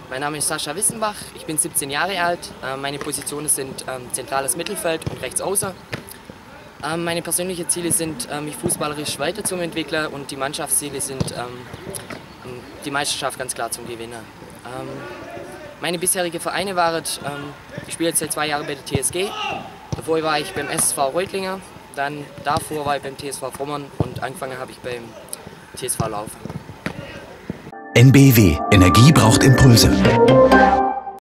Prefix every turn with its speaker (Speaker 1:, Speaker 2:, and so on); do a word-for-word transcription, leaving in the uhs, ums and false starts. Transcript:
Speaker 1: Mein Name ist Sascha Wissenbach, ich bin siebzehn Jahre alt. Meine Positionen sind zentrales Mittelfeld und Rechtsaußen. Meine persönlichen Ziele sind, mich fußballerisch weiterzuentwickeln, und die Mannschaftsziele sind, die Meisterschaft ganz klar zum Gewinnen. Meine bisherigen Vereine waren, ich spiele jetzt seit zwei Jahren bei der T S G, davor war ich beim S S V Reutlingen, dann davor war ich beim T S V Frommern und angefangen habe ich beim T S V Laufen.
Speaker 2: N B W. Energie braucht Impulse.